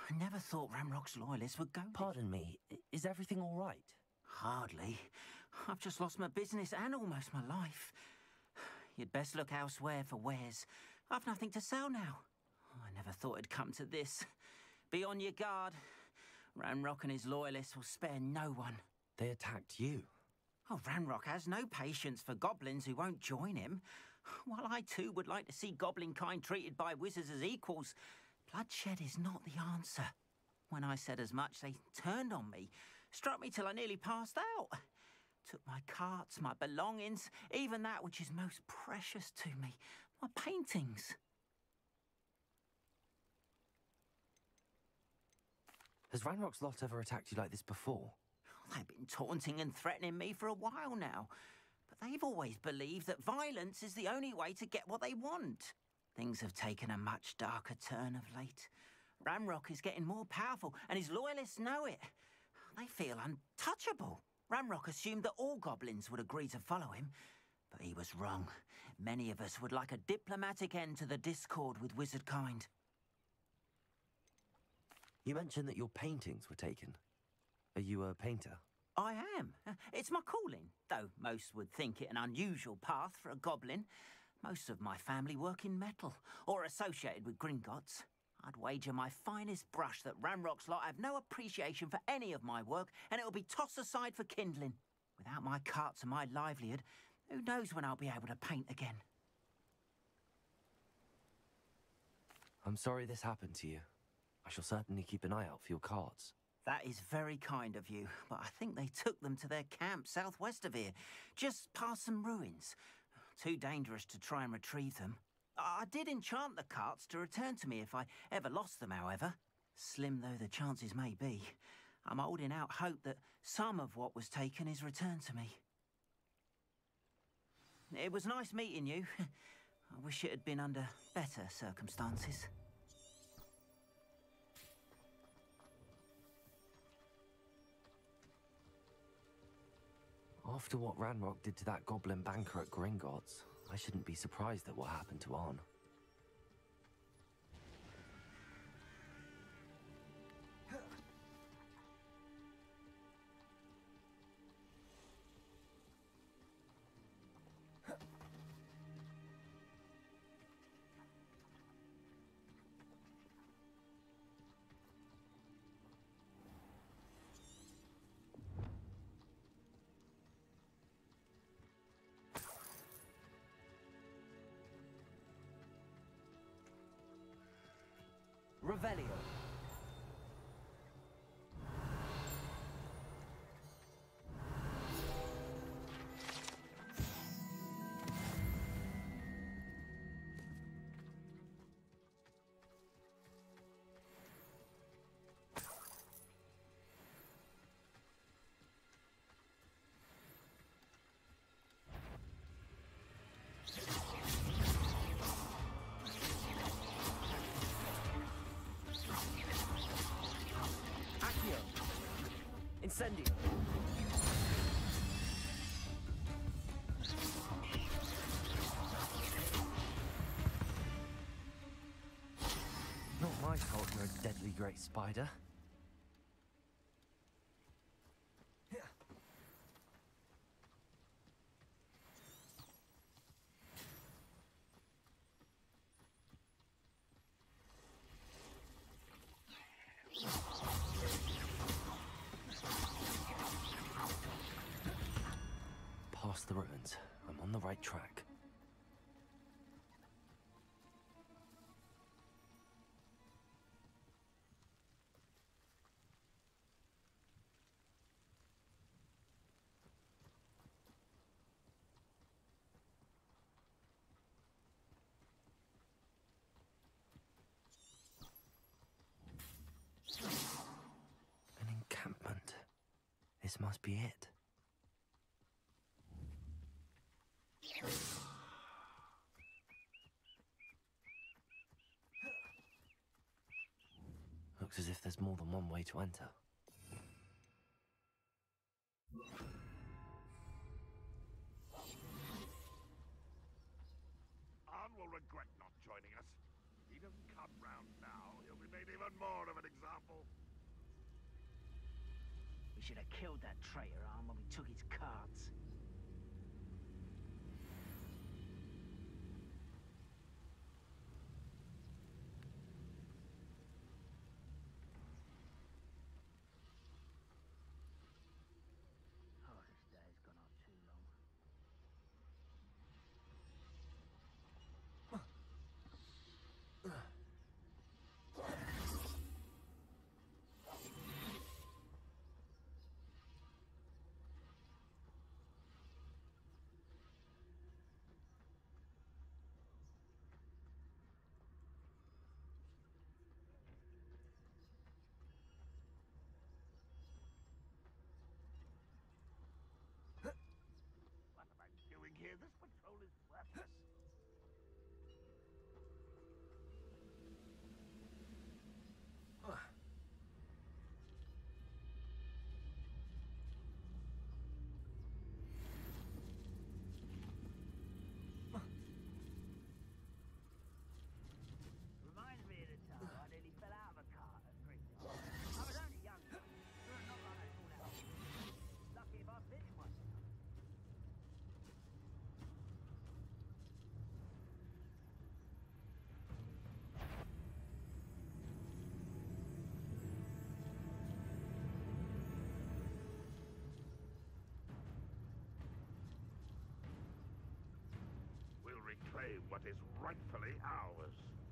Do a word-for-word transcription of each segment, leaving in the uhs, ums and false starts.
I never thought Ramrock's loyalists would go... Pardon me, is everything all right? Hardly. I've just lost my business and almost my life. You'd best look elsewhere for wares. I've nothing to sell now. I never thought it'd come to this. Be on your guard. Ramrock and his loyalists will spare no one. They attacked you? Oh, Ramrock has no patience for goblins who won't join him. While I too would like to see goblin kind treated by wizards as equals, bloodshed is not the answer. When I said as much, they turned on me, struck me till I nearly passed out. Took my carts, my belongings, even that which is most precious to me, my paintings. Has Ranrock's lot ever attacked you like this before? They've been taunting and threatening me for a while now, but they've always believed that violence is the only way to get what they want. Things have taken a much darker turn of late. Ramrock is getting more powerful, and his loyalists know it. They feel untouchable. Ramrock assumed that all goblins would agree to follow him, but he was wrong. Many of us would like a diplomatic end to the discord with wizard kind. You mentioned that your paintings were taken. Are you a painter? I am. It's my calling, though most would think it an unusual path for a goblin. Most of my family work in metal, or associated with Gringotts. I'd wager my finest brush that Ramrock's lot have no appreciation for any of my work, and it'll be tossed aside for kindling. Without my carts and my livelihood, who knows when I'll be able to paint again? I'm sorry this happened to you. I shall certainly keep an eye out for your carts. That is very kind of you, but I think they took them to their camp southwest of here, just past some ruins. Too dangerous to try and retrieve them. I did enchant the carts to return to me if I ever lost them, however. Slim though the chances may be, I'm holding out hope that some of what was taken is returned to me. It was nice meeting you. I wish it had been under better circumstances. After what Ranrock did to that goblin banker at Gringotts, I shouldn't be surprised at what happened to Arn. Revelio. Incendio. Not my fault you're a deadly great spider. Past the ruins. I'm on the right track. An encampment. This must be it. Looks as if there's more than one way to enter. Arn will regret not joining us. He doesn't come round now, he'll be need even more of an example. We should have killed that traitor arm when we took his cards. Oh, this day's gone on too long. What am I doing here? This patrol is worthless. Reminds me of the time I nearly fell out of a cart at Bristol. I was only young, though. Sure, not like I fall out. Lucky if I finished myself. We'll reclaim what is rightfully ours.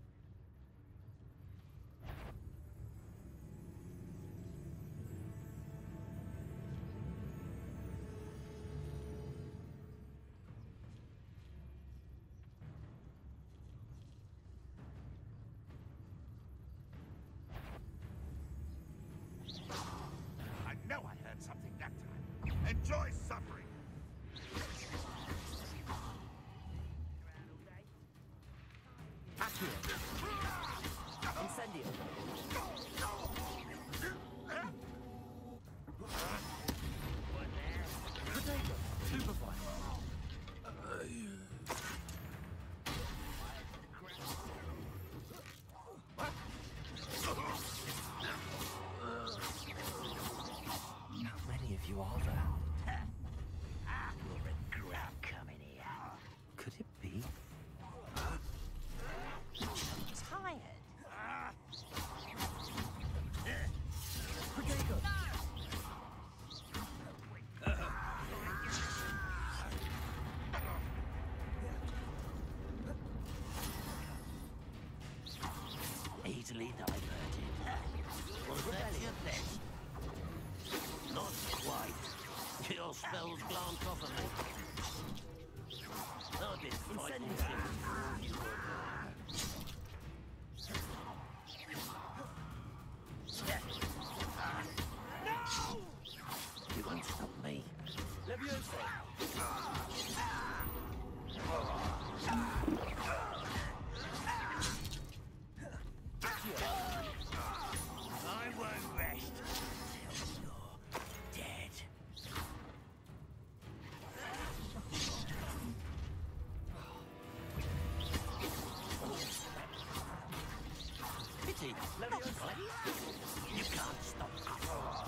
I know I heard something that time. Enjoy suffering! Around all day. Accio! Incendio! What there? Potato! Superfly! How many of you are there? You'll regret coming here. Could it be? Tired. Potato! Easily diverted. Was that your best? Not quite. Your spells glance off of me. I've been fighting since before you were born. No! You won't stop me. Leviosa! I won't rest till you're dead. Pity. Leviosa! You can't stop us.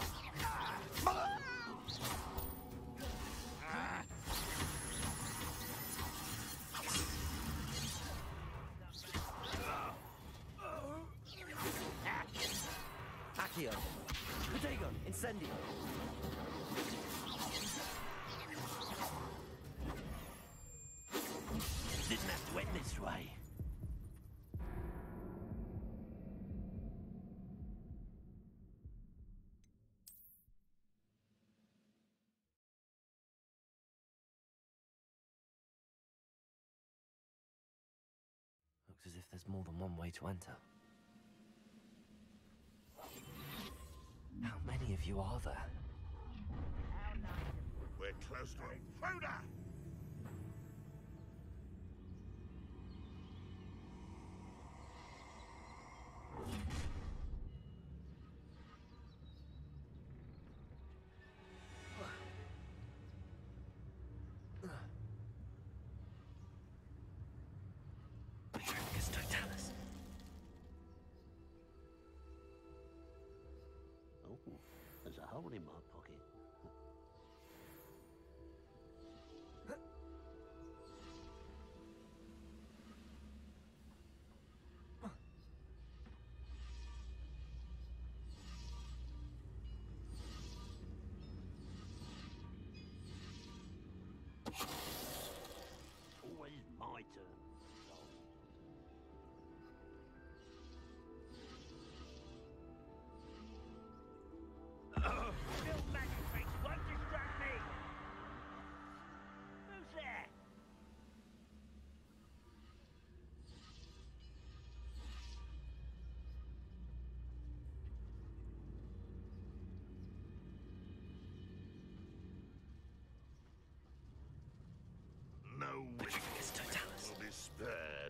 Accio! Potato! Incendio! Didn't have to end this way. Looks as if there's more than one way to enter. How many of you are there? We're close to a intruder! There's a hole in my pocket. Always my turn. Still magistrates won't distract me! Who's there? No witness will be spared.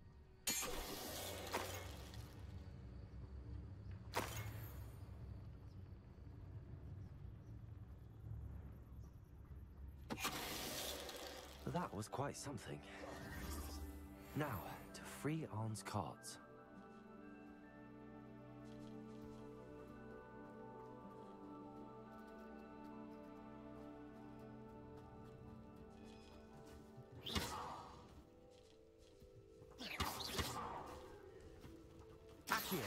That was quite something. Now, to free Arn's cards. Accio.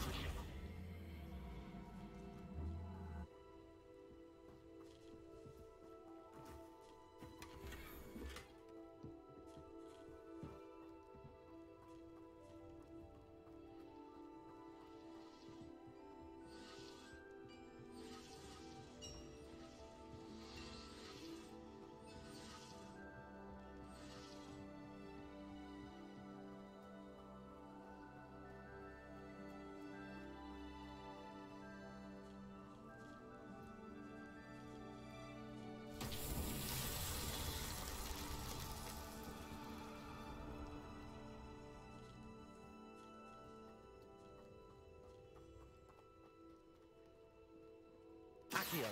Accio.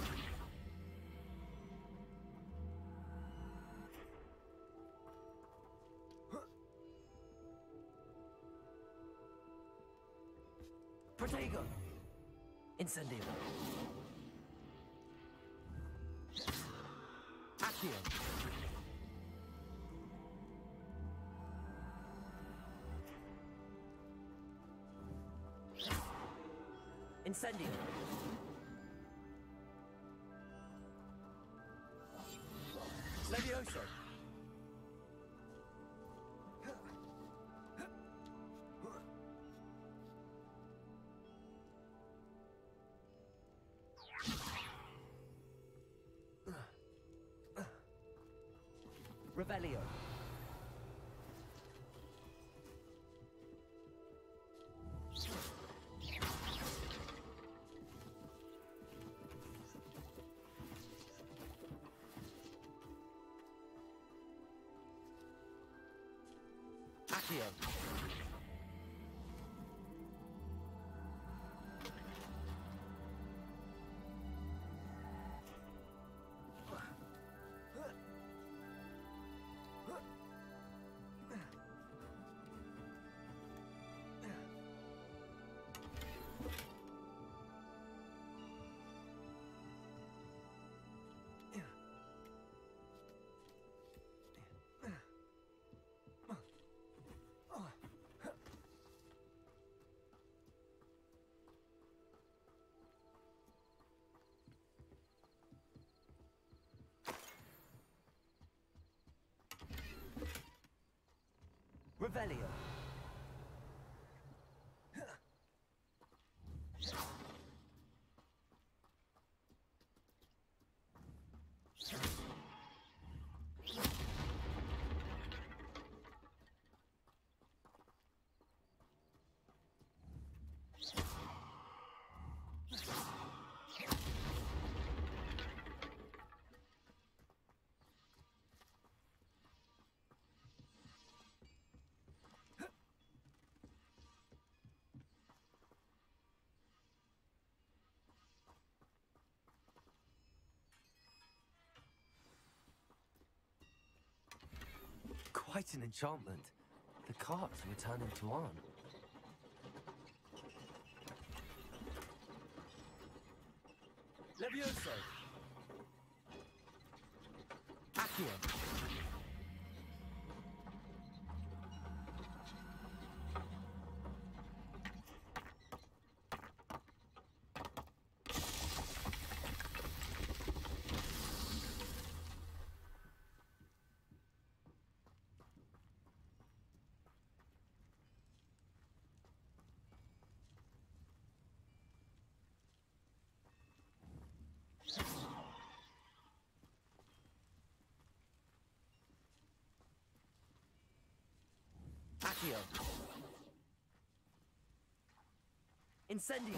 Protego. Incendio. Accio. Incendio. Levioso. Revelio. Accio. Revelio. Quite an enchantment. The cards return into Arn. Levioso! Accio! Accio! Incendio!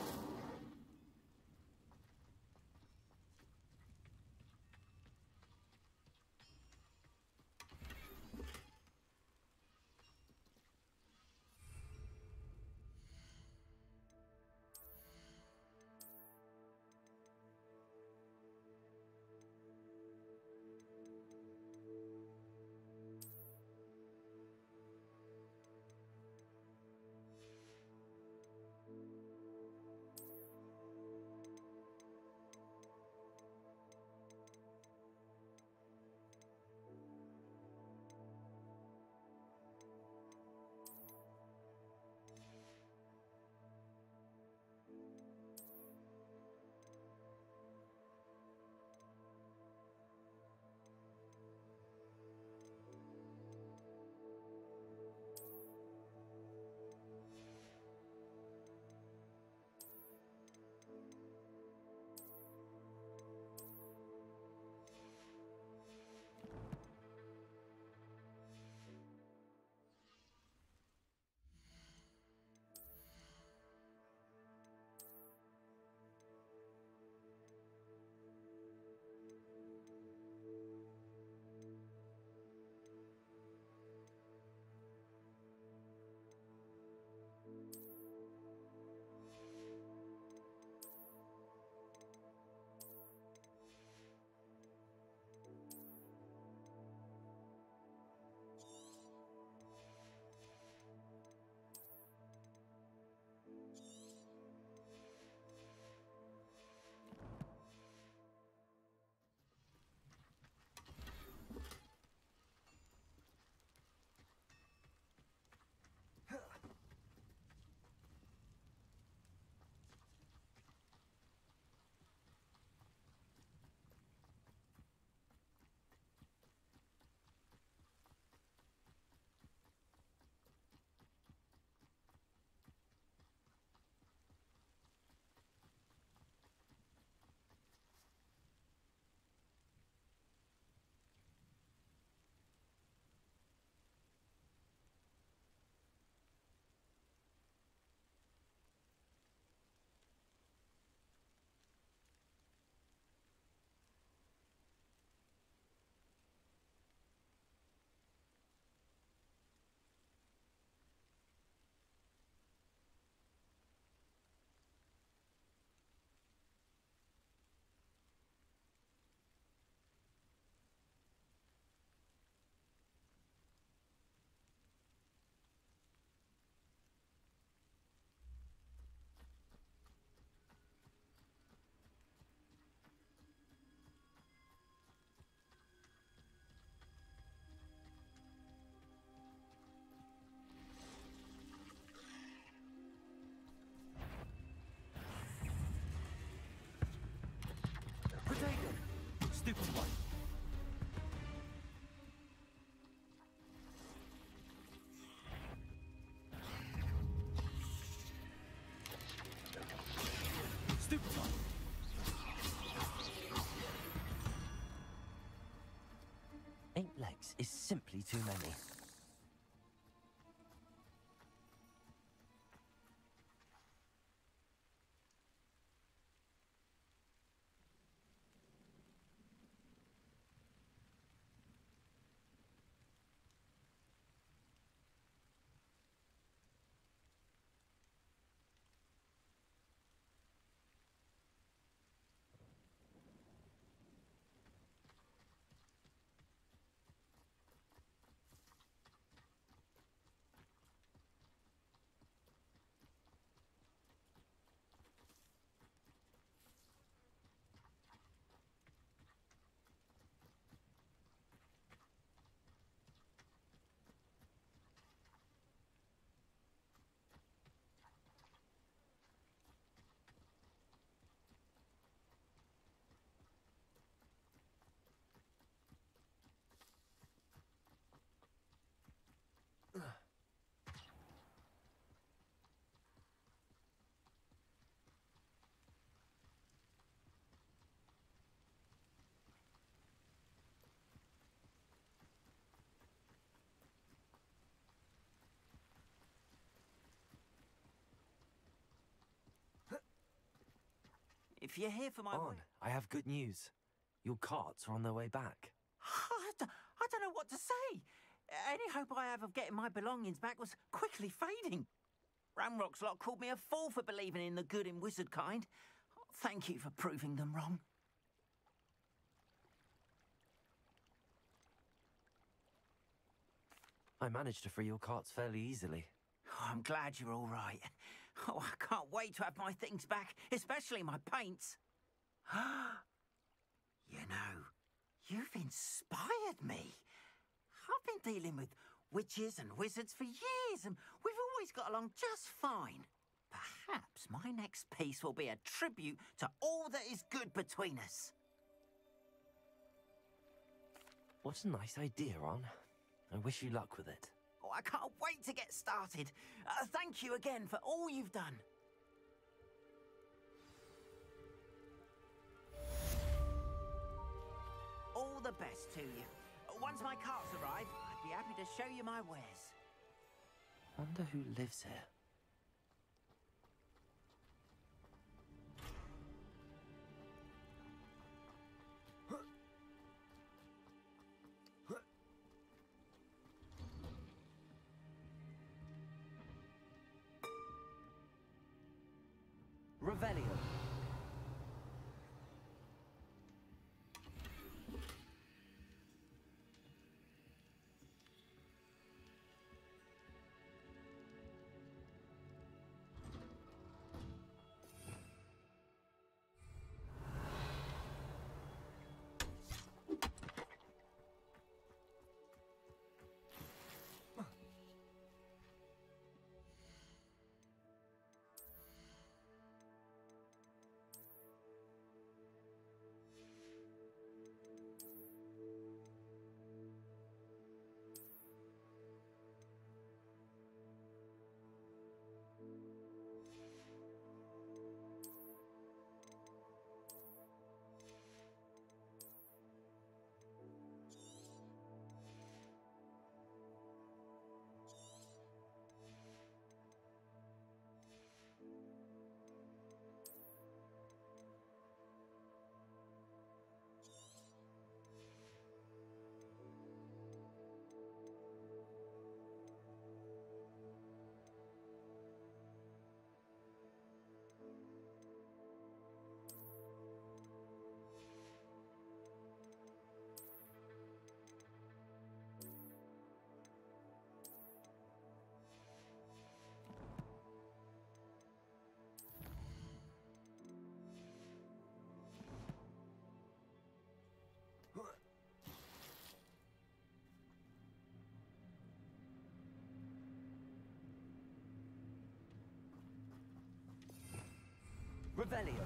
Stupid one. Stupid one. Eight legs is simply too many. If you're here for my... On, I have good news. Your carts are on their way back. I d- I don't know what to say. Any hope I have of getting my belongings back was quickly fading. Ramrock's lot called me a fool for believing in the good in wizard kind. Thank you for proving them wrong. I managed to free your carts fairly easily. Oh, I'm glad you're all right. Oh, I can't wait to have my things back, especially my paints. You know, you've inspired me. I've been dealing with witches and wizards for years, and we've always got along just fine. Perhaps my next piece will be a tribute to all that is good between us. What a nice idea, Ron. I wish you luck with it. Oh, I can't wait to get started. Uh, thank you again for all you've done. All the best to you. Once my carts arrive, I'd be happy to show you my wares. Wonder who lives here. Revelio. Revelio.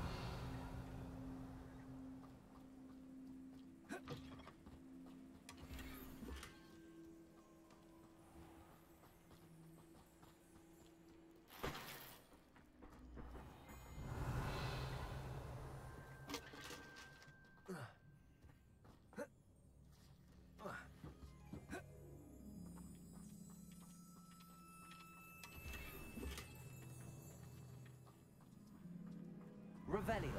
Revelio.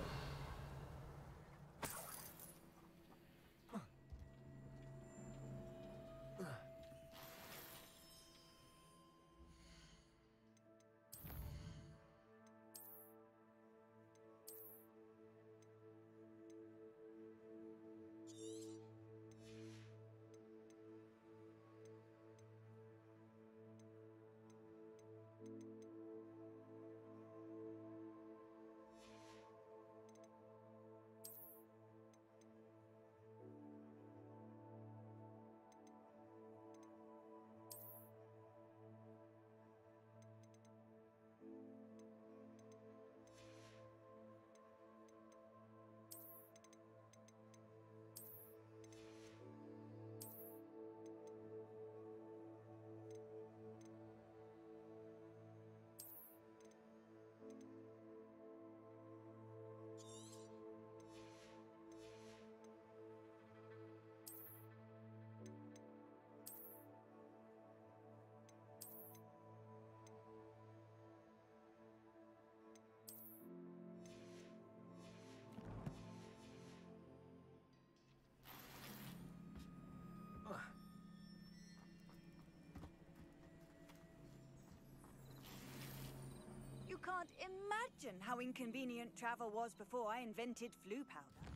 can't imagine how inconvenient travel was before I invented flu powder.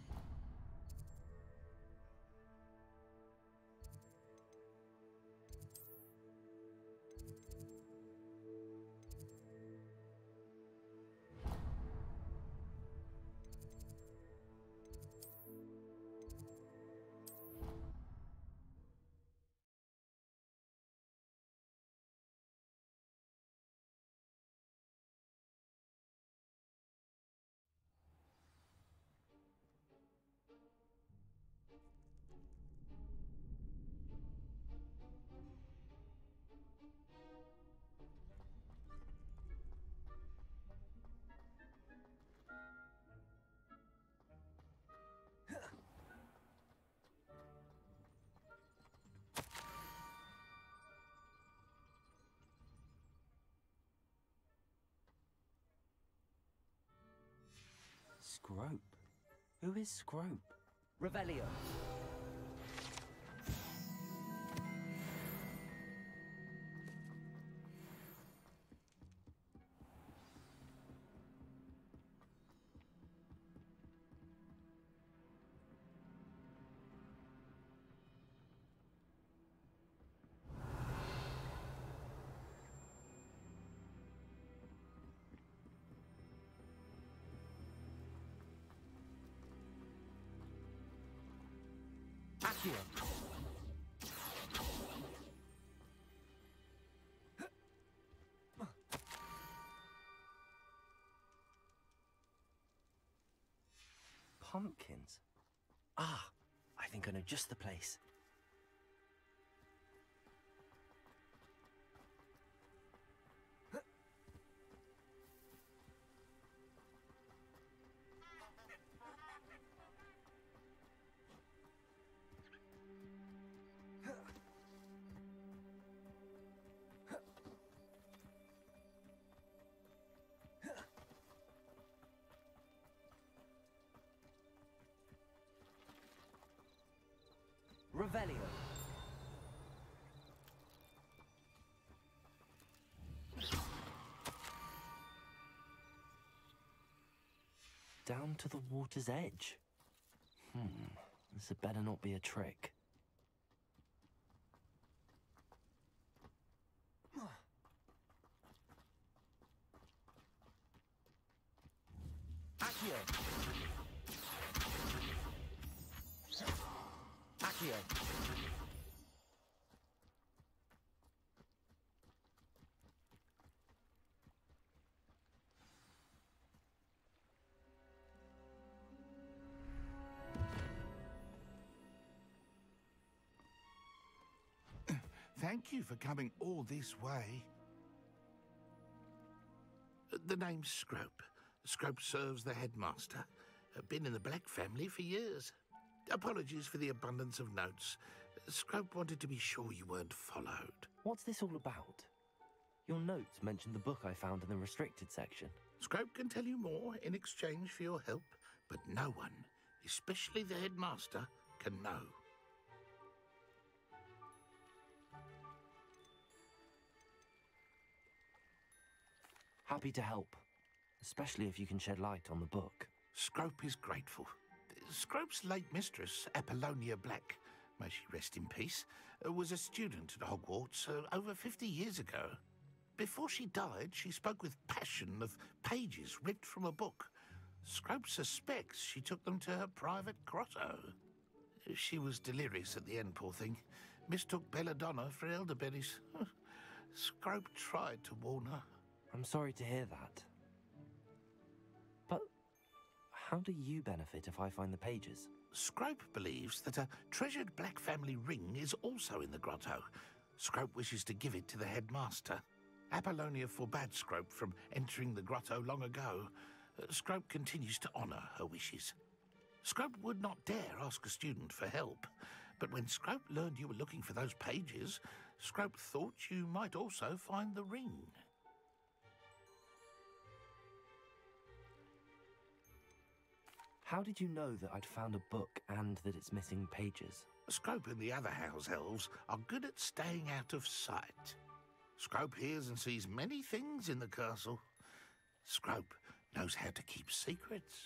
Scrope? Who is Scrope? Revelio. Accio. Pumpkins? Ah, I think I know just the place. Revelio. Down to the water's edge. Hmm, this had better not be a trick. Accio. Accio. Thank you for coming all this way. The name's Scrope. Scrope serves the headmaster. Been in the Black family for years. Apologies for the abundance of notes. Scrope wanted to be sure you weren't followed. What's this all about? Your notes mentioned the book I found in the restricted section. Scrope can tell you more in exchange for your help, but no one, especially the headmaster, can know. Happy to help, especially if you can shed light on the book. Scrope is grateful. Scrope's late mistress, Apollonia Black, may she rest in peace, was a student at Hogwarts uh, over fifty years ago. Before she died, she spoke with passion of pages ripped from a book. Scrope suspects she took them to her private grotto. She was delirious at the end, poor thing. Mistook belladonna for elderberries. Scrope tried to warn her. I'm sorry to hear that. But how do you benefit if I find the pages? Scrope believes that a treasured Black family ring is also in the grotto. Scrope wishes to give it to the headmaster. Apollonia forbade Scrope from entering the grotto long ago. Uh, Scrope continues to honour her wishes. Scrope would not dare ask a student for help, but when Scrope learned you were looking for those pages, Scrope thought you might also find the ring. How did you know that I'd found a book and that it's missing pages? Scrope and the other house elves are good at staying out of sight. Scrope hears and sees many things in the castle. Scrope knows how to keep secrets.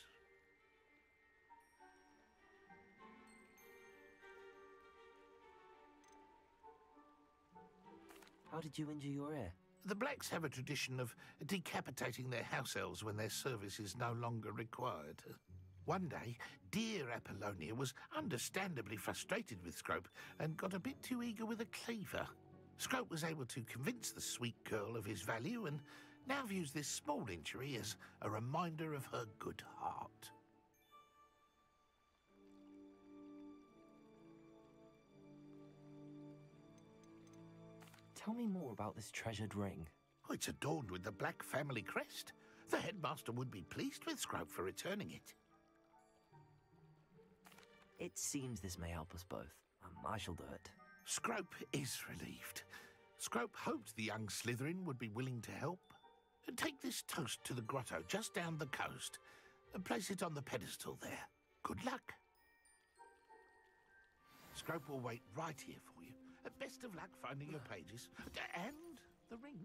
How did you injure your ear? The Blacks have a tradition of decapitating their house elves when their service is no longer required. One day, dear Apollonia was understandably frustrated with Scrope and got a bit too eager with a cleaver. Scrope was able to convince the sweet girl of his value and now views this small injury as a reminder of her good heart. Tell me more about this treasured ring. Oh, it's adorned with the Black family crest. The headmaster would be pleased with Scrope for returning it. It seems this may help us both. Um, I shall do it. Scrope is relieved. Scrope hoped the young Slytherin would be willing to help. Take this toast to the grotto just down the coast and place it on the pedestal there. Good luck. Scrope will wait right here for you. Best of luck finding your pages. And the ring.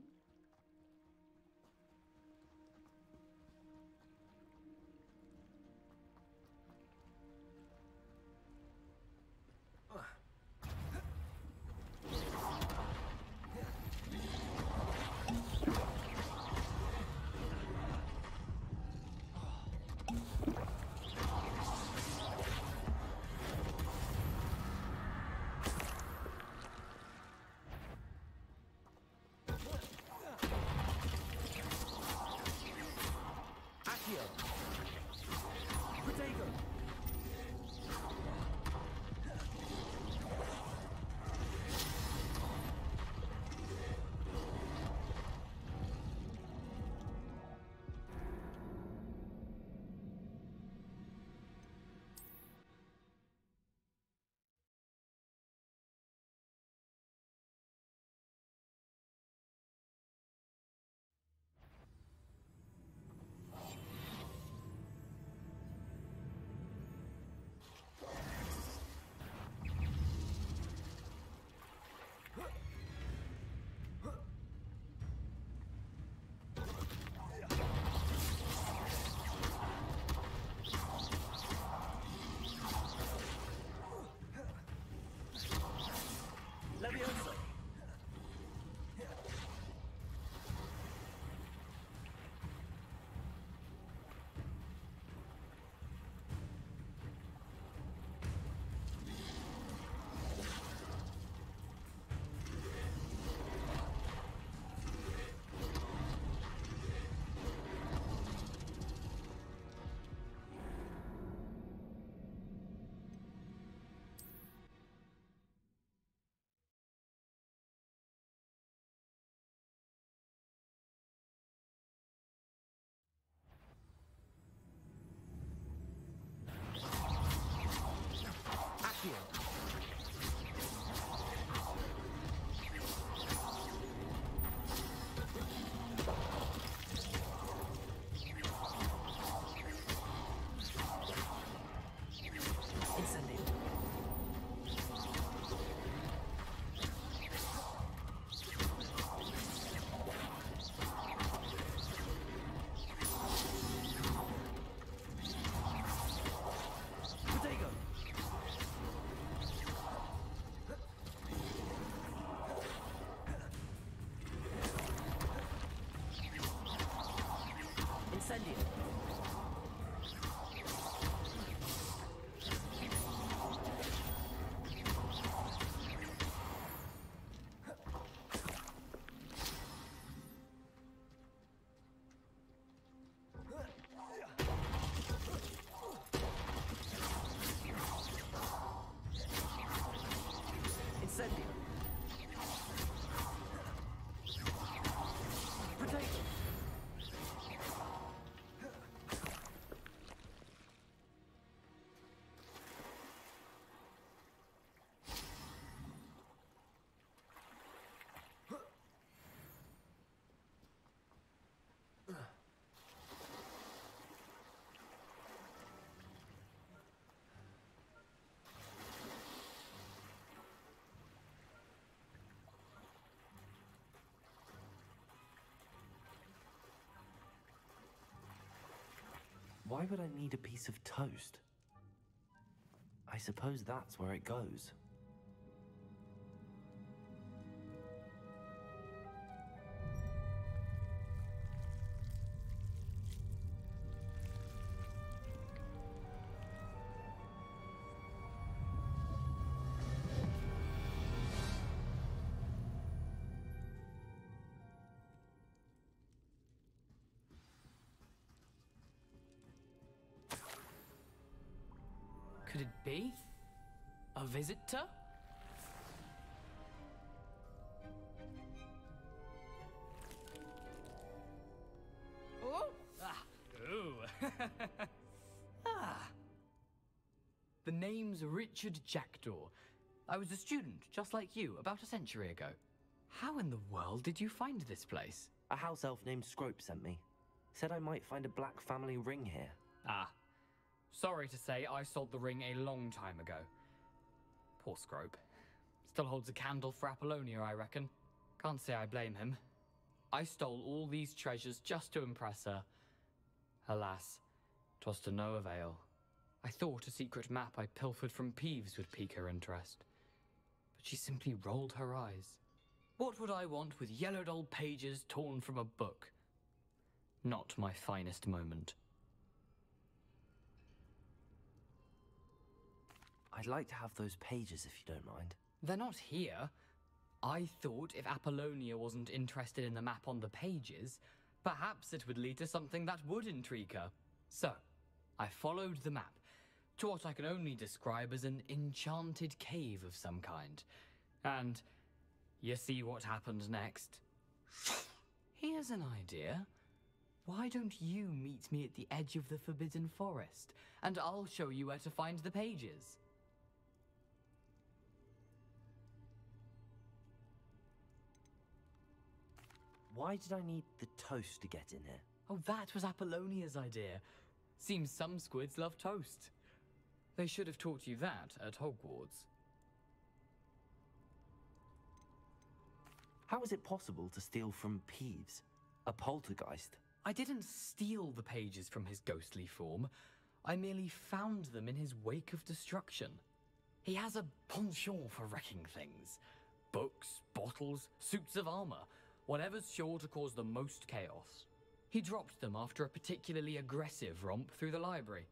Why would I need a piece of toast? I suppose that's where it goes. Could it be? A visitor? Oh! Ah! Ooh! Ah! The name's Richard Jackdaw. I was a student, just like you, about a century ago. How in the world did you find this place? A house elf named Scrope sent me. Said I might find a black family ring here. Ah. Sorry to say, I sold the ring a long time ago. Poor Scrope. Still holds a candle for Apollonia, I reckon. Can't say I blame him. I stole all these treasures just to impress her. Alas, 'twas to no avail. I thought a secret map I pilfered from Peeves would pique her interest. But she simply rolled her eyes. What would I want with yellowed old pages torn from a book? Not my finest moment. I'd like to have those pages if you don't mind. They're not here. I thought if Apollonia wasn't interested in the map on the pages, perhaps it would lead to something that would intrigue her. So, I followed the map to what I can only describe as an enchanted cave of some kind. And you see what happened next? Here's an idea. Why don't you meet me at the edge of the Forbidden Forest, and I'll show you where to find the pages. Why did I need the toast to get in here? Oh, that was Apollonia's idea. Seems some squids love toast. They should have taught you that at Hogwarts. How is it possible to steal from Peeves, a poltergeist? I didn't steal the pages from his ghostly form. I merely found them in his wake of destruction. He has a penchant for wrecking things. Books, bottles, suits of armor, whatever's sure to cause the most chaos. He dropped them after a particularly aggressive romp through the library.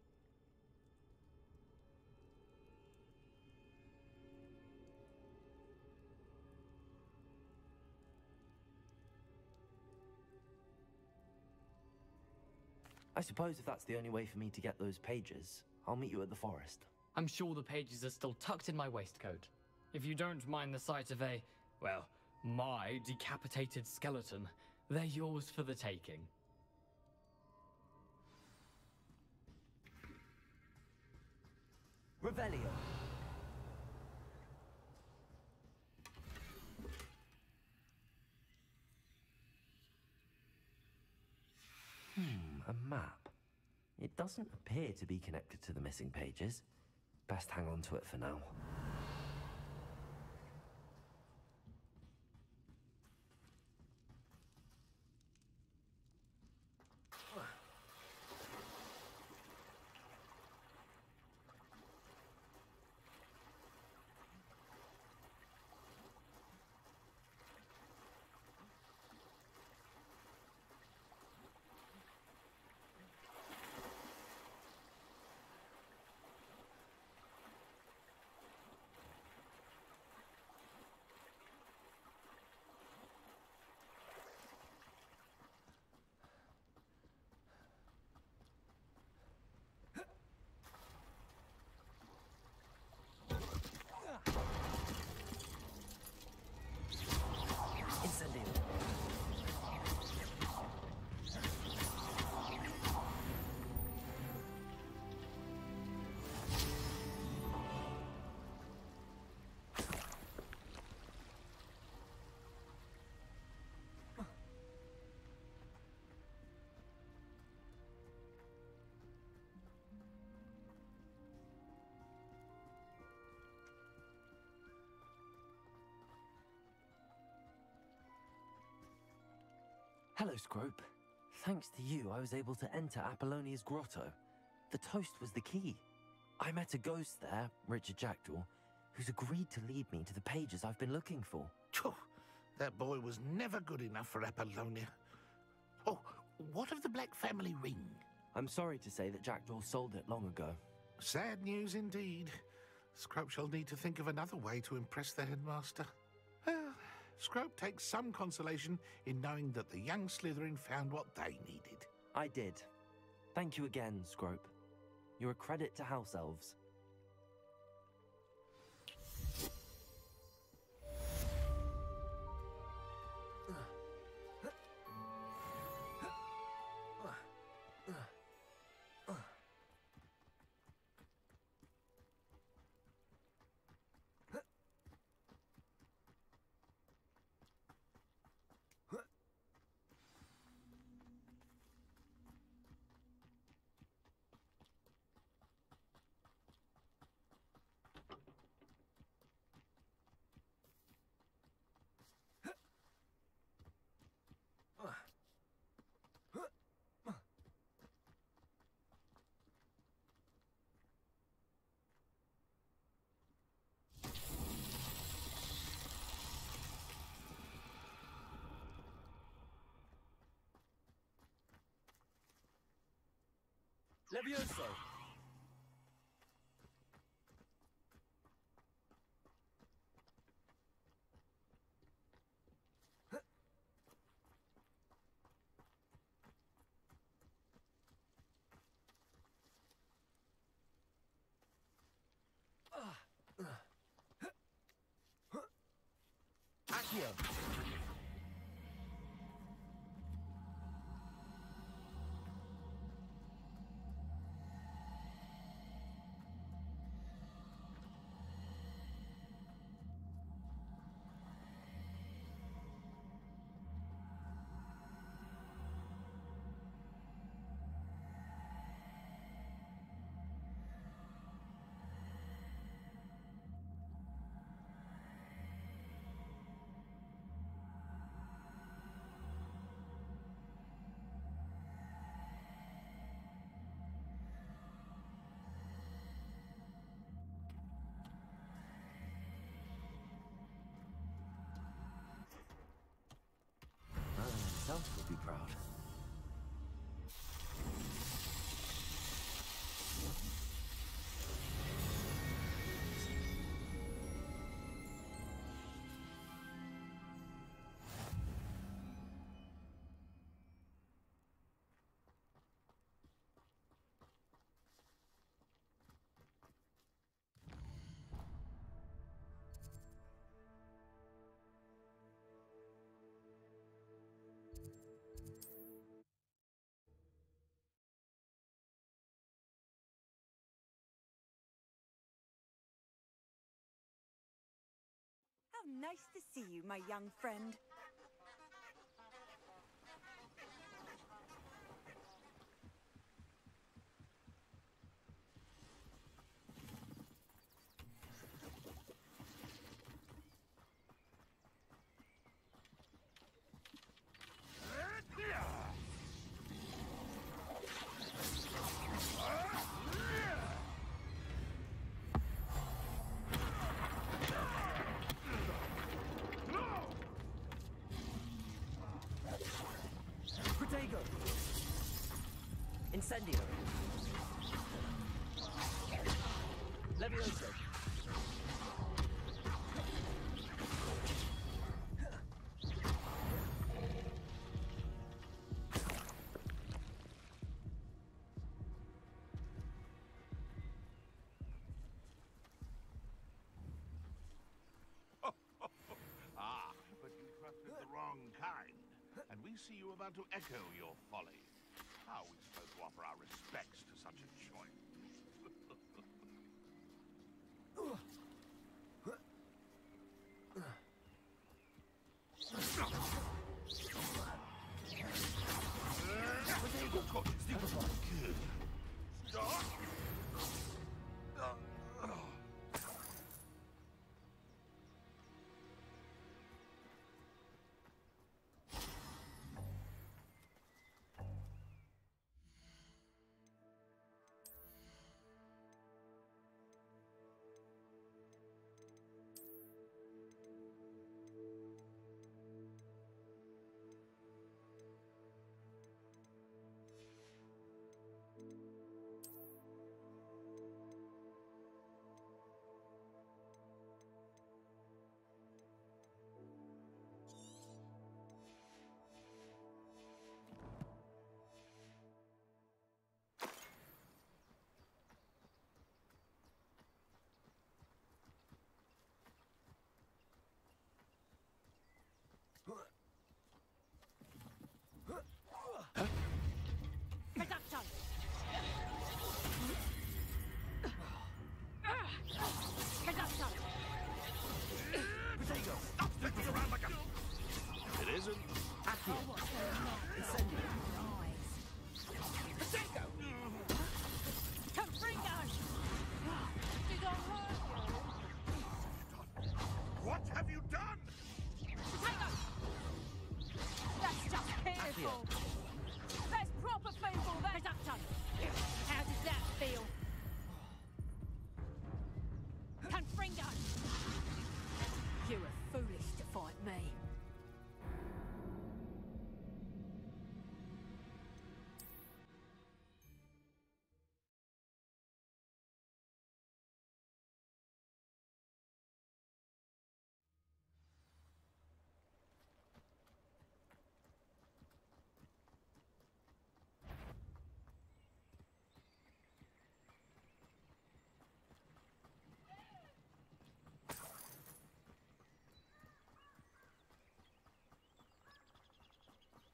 I suppose if that's the only way for me to get those pages, I'll meet you at the forest. I'm sure the pages are still tucked in my waistcoat. If you don't mind the sight of a, well, my decapitated skeleton, they're yours for the taking. Revelio. Hmm, a map. It doesn't appear to be connected to the missing pages. Best hang on to it for now. Hello, Scrope. Thanks to you, I was able to enter Apollonia's grotto. The toast was the key. I met a ghost there, Richard Jackdaw, who's agreed to lead me to the pages I've been looking for. Phew, that boy was never good enough for Apollonia. Oh, what of the Black family ring? I'm sorry to say that Jackdaw sold it long ago. Sad news indeed. Scrope shall need to think of another way to impress the headmaster. Well, Scrope takes some consolation in knowing that the young Slytherin found what they needed. I did. Thank you again, Scrope. You're a credit to House Elves. Levioso! Accio! Self will be proud. How nice to see you, my young friend. Incendio. Levioso. Ah, but you trusted the wrong kind, and we see you about to echo your folly. How are we supposed to offer our respects to such a choice? Good. Stop!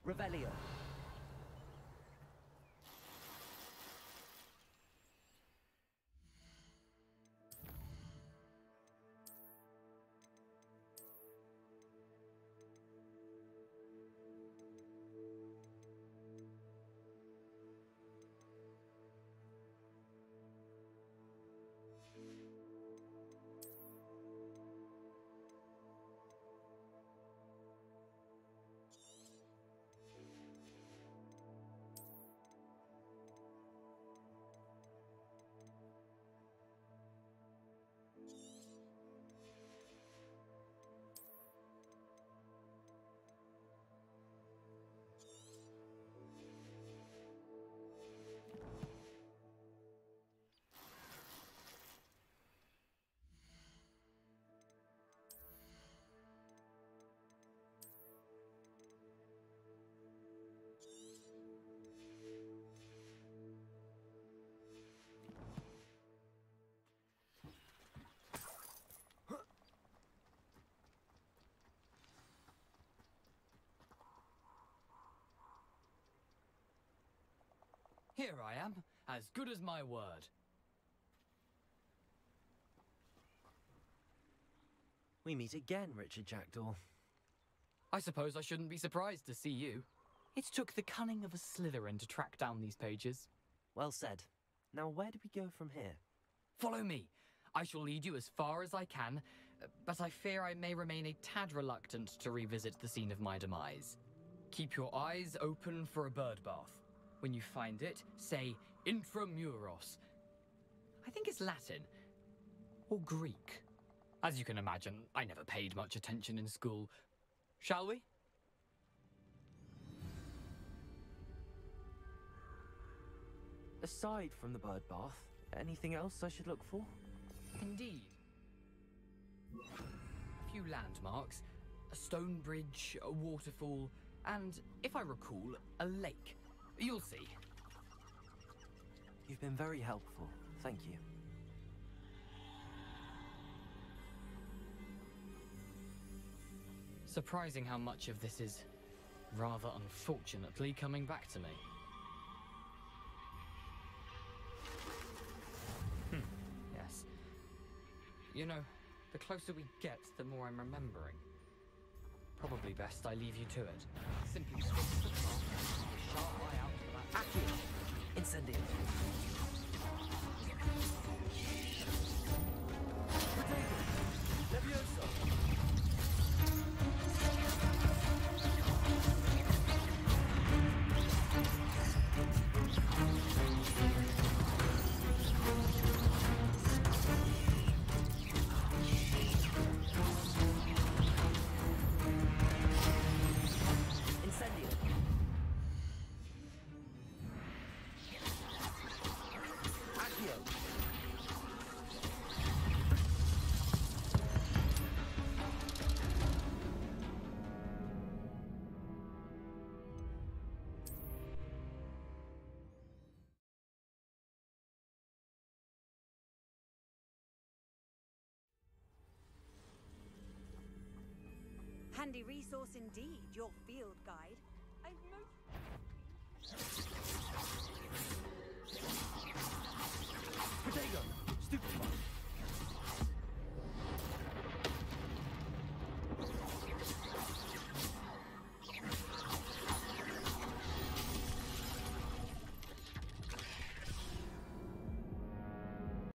Revelio. Here I am, as good as my word. We meet again, Richard Jackdaw. I suppose I shouldn't be surprised to see you. It took the cunning of a Slytherin to track down these pages. Well said. Now where do we go from here? Follow me. I shall lead you as far as I can, but I fear I may remain a tad reluctant to revisit the scene of my demise. Keep your eyes open for a bird bath. When you find it, say intramuros. I think it's Latin. Or Greek. As you can imagine, I never paid much attention in school. Shall we? Aside from the bird bath, anything else I should look for? Indeed. A few landmarks, a stone bridge, a waterfall, and, if I recall, a lake. You'll see. You've been very helpful. Thank you. Surprising how much of this is, rather unfortunately, coming back to me. Hmm, yes. You know, the closer we get, the more I'm remembering. Probably best I leave you to it. Simply switch the path, keep a sharp eye out for that. Accio! Incendio! Levioso! Handy resource indeed, your field guide. I've most...